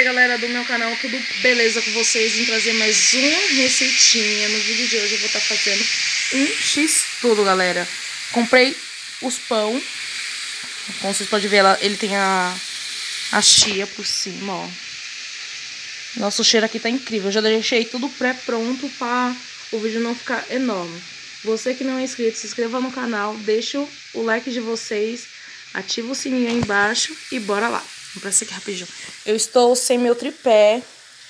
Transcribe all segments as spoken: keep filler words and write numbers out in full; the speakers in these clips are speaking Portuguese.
E aí, galera do meu canal, tudo beleza com vocês? Em trazer mais uma receitinha. No vídeo de hoje eu vou estar fazendo um x-tudo, galera. Comprei os pão. Como vocês podem ver, ele tem a, a chia por cima, ó. Nosso cheiro aqui tá incrível. Eu já deixei tudo pré-pronto para o vídeo não ficar enorme. Você que não é inscrito, se inscreva no canal, deixa o like de vocês, ativa o sininho aí embaixo e bora lá. Vou pra esse aqui rapidinho. Eu estou sem meu tripé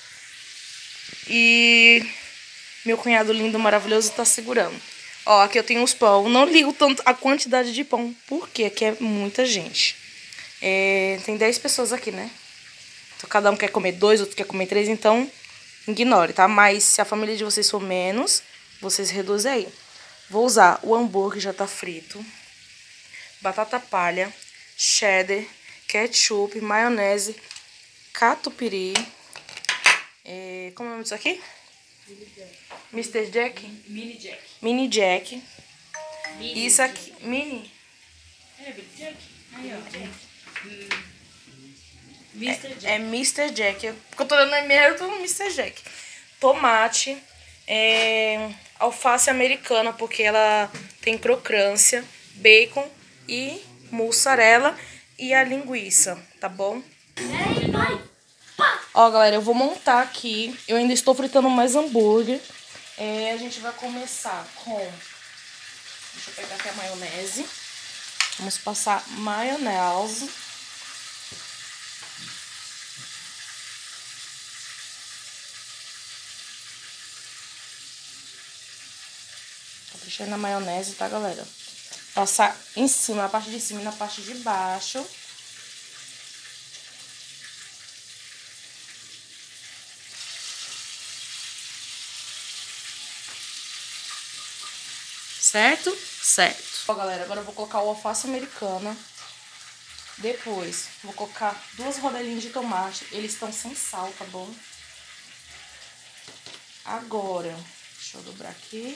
e meu cunhado lindo, maravilhoso, tá segurando. Ó, aqui eu tenho os pão. Não ligo tanto a quantidade de pão, porque aqui é muita gente. É, tem dez pessoas aqui, né? Então, cada um quer comer dois, outro quer comer três, então ignore, tá? Mas se a família de vocês for menos, vocês reduzem aí. Vou usar o hambúrguer, já tá frito, batata palha, cheddar, ketchup, maionese, catupiry. É, como é o nome disso aqui? mister Jack? Mini Jack. Mini Jack. Mini Isso aqui, mini? É, Mini Jack. Aí, ó. Hum. mister Jack. É, é mister Jack. Porque eu tô dando na minha, eu tô no mister Jack. Tomate, é, alface americana, porque ela tem crocância, bacon e mussarela e a linguiça, tá bom? Ó, galera, eu vou montar aqui. Eu ainda estou fritando mais hambúrguer. É, a gente vai começar com... Deixa eu pegar aqui a maionese. Vamos passar maionese. Tô deixando na maionese, tá, galera? Passar em cima, na parte de cima e na parte de baixo. Certo? Certo. Ó, galera, agora eu vou colocar o alface americana. Depois, vou colocar duas rodelinhas de tomate. Eles estão sem sal, tá bom? Agora, deixa eu dobrar aqui.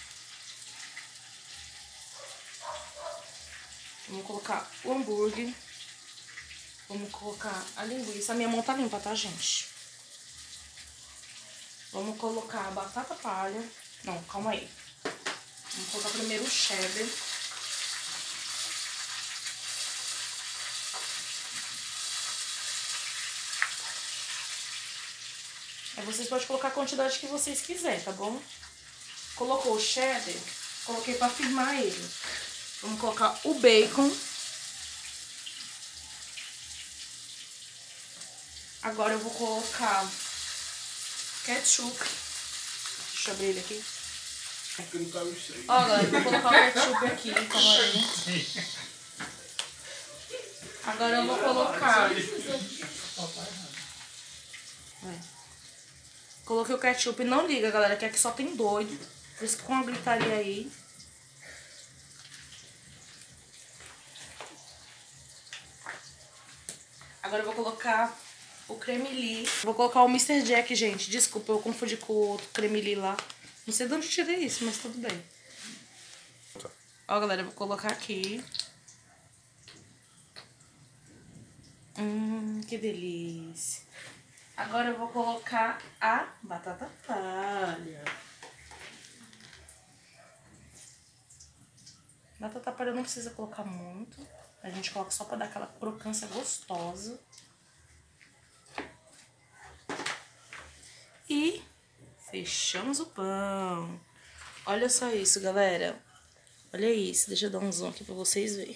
Vamos colocar o hambúrguer. Vamos colocar a linguiça. A minha mão tá limpa, tá, gente? Vamos colocar a batata palha. Não, calma aí. Vamos colocar primeiro o cheddar. Aí vocês podem colocar a quantidade que vocês quiserem, tá bom? Colocou o cheddar, coloquei pra firmar ele. Vamos colocar o bacon. Agora eu vou colocar ketchup. Deixa eu abrir ele aqui. Ó, galera, eu vou colocar o ketchup aqui, calma aí. Agora eu vou colocar... É. Coloquei o ketchup. Não liga, galera, que aqui só tem doido. Por isso que com a gritaria aí. Agora eu vou colocar o creme-li. Vou colocar o mister Jack, gente. Desculpa, eu confundi com o outro creme-li lá. Não sei de onde tirei isso, mas tudo bem. Ó, galera, eu vou colocar aqui. Hum, que delícia. Agora eu vou colocar a batata palha. Batata palha não precisa colocar muito. A gente coloca só pra dar aquela crocância gostosa. E fechamos o pão. Olha só isso, galera. Olha isso. Deixa eu dar um zoom aqui pra vocês verem.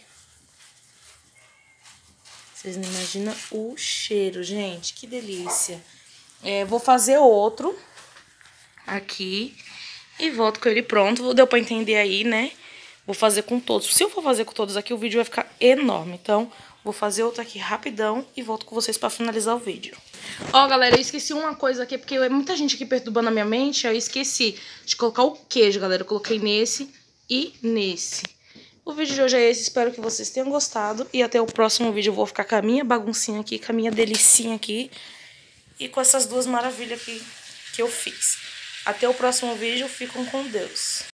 Vocês não imaginam o cheiro, gente. Que delícia. É, vou fazer outro aqui e volto com ele pronto. Deu pra entender aí, né? Vou fazer com todos. Se eu for fazer com todos aqui, o vídeo vai ficar enorme. Então, vou fazer outro aqui rapidão e volto com vocês pra finalizar o vídeo. Ó, galera, eu esqueci uma coisa aqui, porque é muita gente aqui perturbando a minha mente. Aí eu esqueci de colocar o queijo, galera. Eu coloquei nesse e nesse. O vídeo de hoje é esse. Espero que vocês tenham gostado. E até o próximo vídeo eu vou ficar com a minha baguncinha aqui, com a minha delicinha aqui. E com essas duas maravilhas aqui que eu fiz. Até o próximo vídeo. Fiquem com Deus.